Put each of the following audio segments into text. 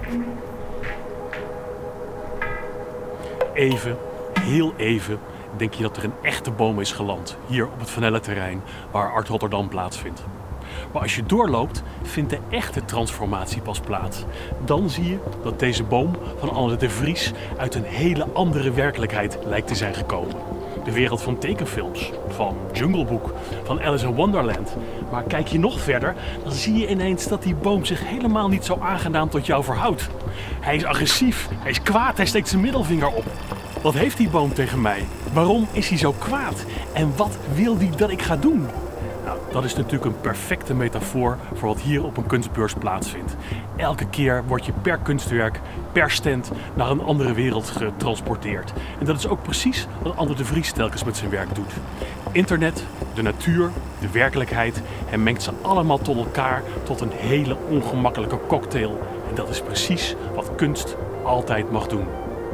Even, heel even, denk je dat er een echte boom is geland. Hier op het Van-Elle-terrein waar Art Rotterdam plaatsvindt. Maar als je doorloopt, vindt de echte transformatie pas plaats. Dan zie je dat deze boom van Anne de Vries uit een hele andere werkelijkheid lijkt te zijn gekomen. De wereld van tekenfilms, van Jungle Book, van Alice in Wonderland. Maar kijk je nog verder, dan zie je ineens dat die boom zich helemaal niet zo aangenaam tot jou verhoudt. Hij is agressief, hij is kwaad, hij steekt zijn middelvinger op. Wat heeft die boom tegen mij? Waarom is hij zo kwaad? En wat wil hij dat ik ga doen? Nou, dat is natuurlijk een perfecte metafoor voor wat hier op een kunstbeurs plaatsvindt. Elke keer word je per kunstwerk, per stand naar een andere wereld getransporteerd. En dat is ook precies wat Anne de Vries telkens met zijn werk doet. Internet, de natuur, de werkelijkheid, hij mengt ze allemaal tot elkaar tot een hele ongemakkelijke cocktail. En dat is precies wat kunst altijd mag doen.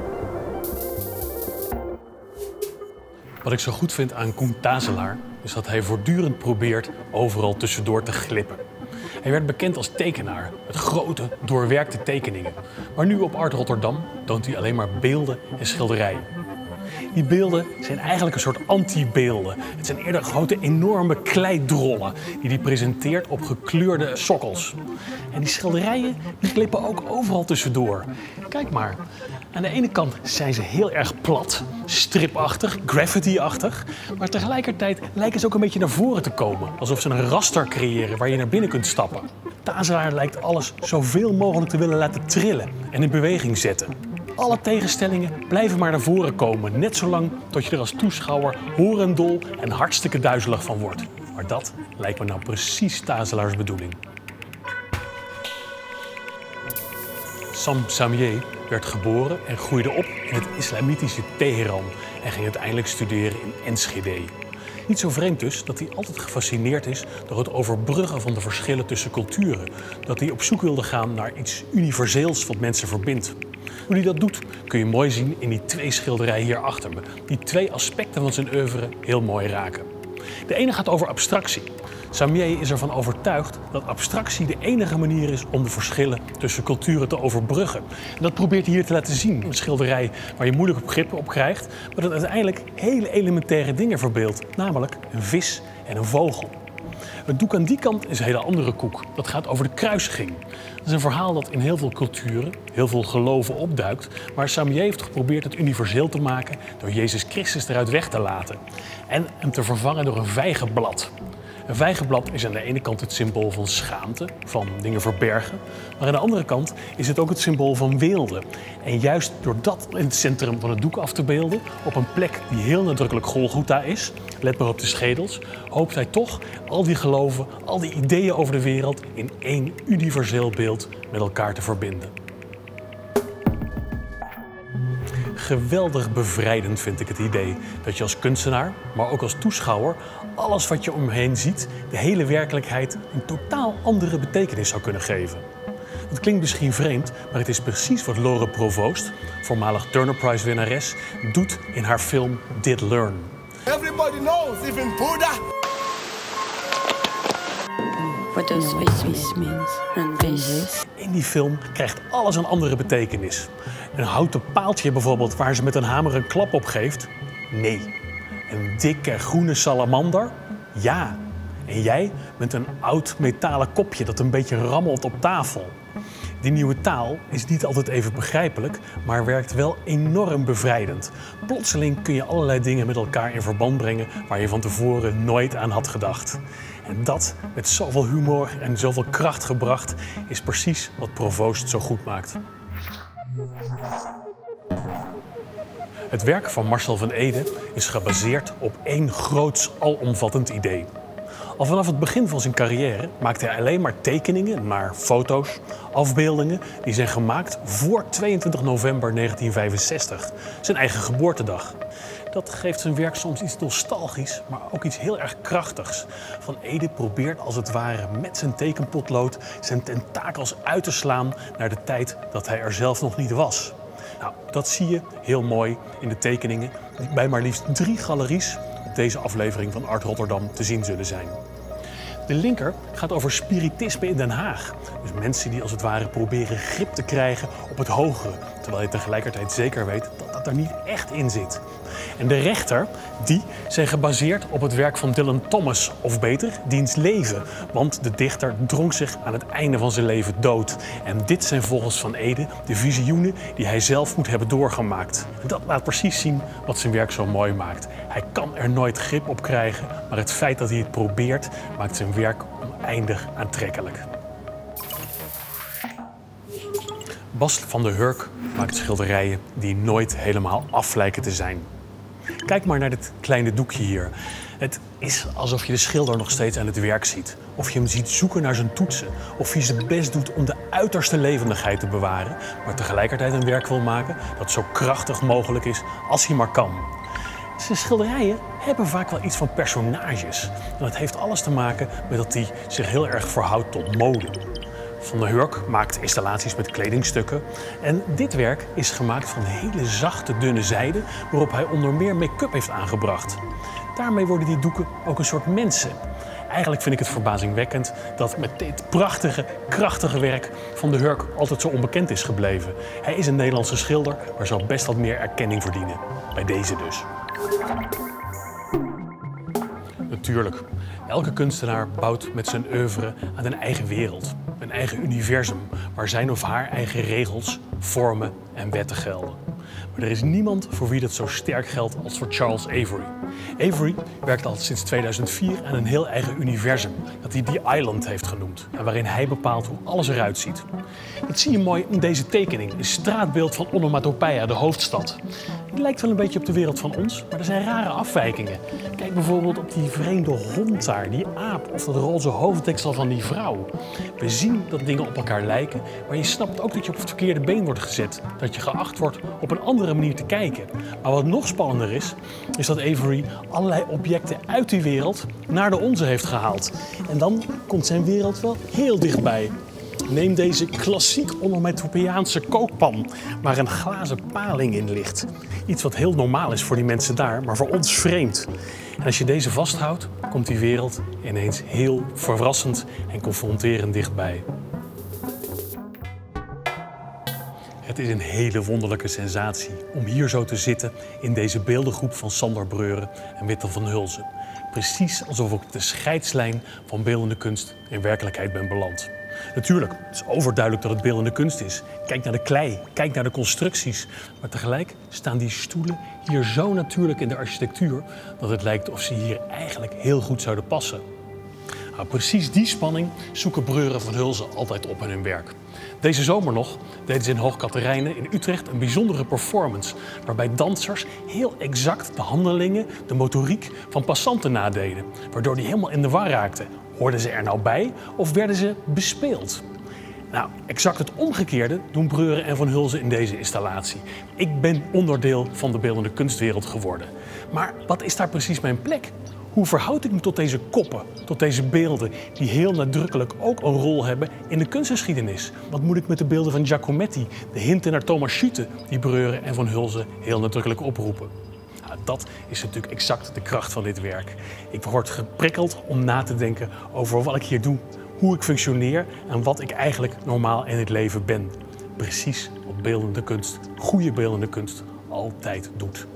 Wat ik zo goed vind aan Koen Tazelaar is dat hij voortdurend probeert overal tussendoor te glippen. Hij werd bekend als tekenaar met grote, doorwerkte tekeningen. Maar nu op Art Rotterdam toont hij alleen maar beelden en schilderijen. Die beelden zijn eigenlijk een soort anti-beelden. Het zijn eerder grote, enorme kleidrollen die hij presenteert op gekleurde sokkels. En die schilderijen die glippen ook overal tussendoor. Kijk maar. Aan de ene kant zijn ze heel erg plat, stripachtig, graffiti-achtig. Maar tegelijkertijd lijken ze ook een beetje naar voren te komen. Alsof ze een raster creëren waar je naar binnen kunt stappen. Tazelaar lijkt alles zoveel mogelijk te willen laten trillen en in beweging zetten. Alle tegenstellingen blijven maar naar voren komen, net zolang tot je er als toeschouwer horendol en hartstikke duizelig van wordt. Maar dat lijkt me nou precies Tazelaars bedoeling. Sam Samieh werd geboren en groeide op in het islamitische Teheran en ging uiteindelijk studeren in Enschede. Niet zo vreemd dus dat hij altijd gefascineerd is door het overbruggen van de verschillen tussen culturen. Dat hij op zoek wilde gaan naar iets universeels wat mensen verbindt. Hoe hij dat doet kun je mooi zien in die twee schilderijen hier achter me, die twee aspecten van zijn oeuvre heel mooi raken. De ene gaat over abstractie. Samieh is ervan overtuigd dat abstractie de enige manier is om de verschillen tussen culturen te overbruggen. En dat probeert hij hier te laten zien. Een schilderij waar je moeilijk begrip op krijgt, maar dat uiteindelijk hele elementaire dingen verbeeldt. Namelijk een vis en een vogel. Het doek aan die kant is een hele andere koek. Dat gaat over de kruisiging. Dat is een verhaal dat in heel veel culturen, heel veel geloven opduikt. Maar Samieh heeft geprobeerd het universeel te maken door Jezus Christus eruit weg te laten. En hem te vervangen door een vijgenblad. Een vijgenblad is aan de ene kant het symbool van schaamte, van dingen verbergen. Maar aan de andere kant is het ook het symbool van weelde. En juist door dat in het centrum van het doek af te beelden, op een plek die heel nadrukkelijk Golgotha is, let maar op de schedels, hoopt hij toch al die geloven, al die ideeën over de wereld in één universeel beeld met elkaar te verbinden. Geweldig bevrijdend vind ik het idee dat je als kunstenaar, maar ook als toeschouwer, alles wat je om je heen ziet, de hele werkelijkheid een totaal andere betekenis zou kunnen geven. Dat klinkt misschien vreemd, maar het is precies wat Lore Provoost, voormalig Turner Prize winnares, doet in haar film Did Learn. Everybody knows, even Buddha. What does this mean? And this? In die film krijgt alles een andere betekenis. Een houten paaltje bijvoorbeeld waar ze met een hamer een klap op geeft? Nee. Een dikke groene salamander? Ja. En jij met een oud metalen kopje dat een beetje rammelt op tafel. Die nieuwe taal is niet altijd even begrijpelijk, maar werkt wel enorm bevrijdend. Plotseling kun je allerlei dingen met elkaar in verband brengen waar je van tevoren nooit aan had gedacht. En dat, met zoveel humor en zoveel kracht gebracht, is precies wat Provoost zo goed maakt. Het werk van Marcel van Ede is gebaseerd op één groots, alomvattend idee. Al vanaf het begin van zijn carrière maakte hij alleen maar tekeningen, maar foto's, afbeeldingen die zijn gemaakt voor 22 november 1965, zijn eigen geboortedag. Dat geeft zijn werk soms iets nostalgisch, maar ook iets heel erg krachtigs. Van Ede probeert als het ware met zijn tekenpotlood zijn tentakels uit te slaan naar de tijd dat hij er zelf nog niet was. Nou, dat zie je heel mooi in de tekeningen die bij maar liefst 3 galeries op deze aflevering van Art Rotterdam te zien zullen zijn. De linker gaat over spiritisme in Den Haag. Dus mensen die als het ware proberen grip te krijgen op het hogere. Terwijl je tegelijkertijd zeker weet dat dat er niet echt in zit. En de rechter, die zijn gebaseerd op het werk van Dylan Thomas. Of beter, diens leven. Want de dichter dronk zich aan het einde van zijn leven dood. En dit zijn volgens Van Eede de visioenen die hij zelf moet hebben doorgemaakt. En dat laat precies zien wat zijn werk zo mooi maakt. Hij kan er nooit grip op krijgen, maar het feit dat hij het probeert maakt zijn werk oneindig aantrekkelijk. Bas van der Hurk maakt schilderijen die nooit helemaal af lijken te zijn. Kijk maar naar dit kleine doekje hier. Het is alsof je de schilder nog steeds aan het werk ziet. Of je hem ziet zoeken naar zijn toetsen. Of hij zijn best doet om de uiterste levendigheid te bewaren, maar tegelijkertijd een werk wil maken dat zo krachtig mogelijk is als hij maar kan. Zijn schilderijen hebben vaak wel iets van personages. En dat heeft alles te maken met dat hij zich heel erg verhoudt tot mode. Van der Hurk maakt installaties met kledingstukken. En dit werk is gemaakt van hele zachte, dunne zijde, waarop hij onder meer make-up heeft aangebracht. Daarmee worden die doeken ook een soort mensen. Eigenlijk vind ik het verbazingwekkend dat met dit prachtige, krachtige werk Van der Hurk altijd zo onbekend is gebleven. Hij is een Nederlandse schilder, maar zal best wat meer erkenning verdienen. Bij deze dus. Natuurlijk, elke kunstenaar bouwt met zijn oeuvre aan een eigen wereld. Een eigen universum, waar zijn of haar eigen regels, vormen en wetten gelden. Maar er is niemand voor wie dat zo sterk geldt als voor Charles Avery. Avery werkt al sinds 2004 aan een heel eigen universum, dat hij The Island heeft genoemd. En waarin hij bepaalt hoe alles eruit ziet. Dat zie je mooi in deze tekening, een straatbeeld van Onomatopeia, de hoofdstad. Het lijkt wel een beetje op de wereld van ons, maar er zijn rare afwijkingen. Kijk bijvoorbeeld op die vreemde hond daar, die aap of dat roze hoofddeksel van die vrouw. We zien dat dingen op elkaar lijken, maar je snapt ook dat je op het verkeerde been wordt gezet. Dat je geacht wordt op een andere manier te kijken. Maar wat nog spannender is dat Avery allerlei objecten uit die wereld naar de onze heeft gehaald. En dan komt zijn wereld wel heel dichtbij. Neem deze klassiek Onomatopeaanse kookpan, waar een glazen paling in ligt. Iets wat heel normaal is voor die mensen daar, maar voor ons vreemd. En als je deze vasthoudt, komt die wereld ineens heel verrassend en confronterend dichtbij. Het is een hele wonderlijke sensatie om hier zo te zitten in deze beeldengroep van Sander Breuren en Wittel van Hulsen. Precies alsof ik op de scheidslijn van beeldende kunst in werkelijkheid ben beland. Natuurlijk, het is overduidelijk dat het beeldende kunst is. Kijk naar de klei, kijk naar de constructies. Maar tegelijk staan die stoelen hier zo natuurlijk in de architectuur dat het lijkt of ze hier eigenlijk heel goed zouden passen. Nou, precies die spanning zoeken Breuren van Hulsen altijd op in hun werk. Deze zomer nog deden ze in Hoog Catharijne in Utrecht een bijzondere performance, waarbij dansers heel exact de handelingen, de motoriek van passanten nadeden, waardoor die helemaal in de war raakten. Hoorden ze er nou bij of werden ze bespeeld? Nou, exact het omgekeerde doen Breuren en Van Hulsen in deze installatie. Ik ben onderdeel van de beeldende kunstwereld geworden. Maar wat is daar precies mijn plek? Hoe verhoud ik me tot deze koppen, tot deze beelden die heel nadrukkelijk ook een rol hebben in de kunstgeschiedenis? Wat moet ik met de beelden van Giacometti, de hinten naar Thomas Schutte, die Breuren en Van Hulsen heel nadrukkelijk oproepen? Nou, dat is natuurlijk exact de kracht van dit werk. Ik word geprikkeld om na te denken over wat ik hier doe, hoe ik functioneer en wat ik eigenlijk normaal in het leven ben. Precies wat beeldende kunst, goede beeldende kunst, altijd doet.